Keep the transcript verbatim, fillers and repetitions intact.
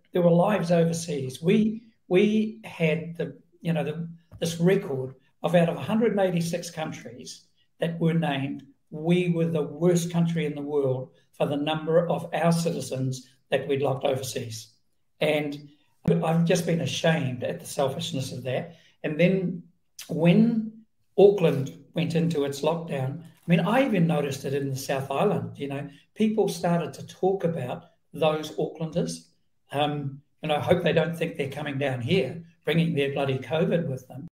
there were lives overseas. We we had the you know the, this record of out of one hundred eighty-six countries that were named, we were the worst country in the world for the number of our citizens that we'd locked overseas. And I've just been ashamed at the selfishness of that. And then when Auckland went into its lockdown, I mean, I even noticed it in the South Island, you know, people started to talk about those Aucklanders. Um, and I hope they don't think they're coming down here, bringing their bloody COVID with them.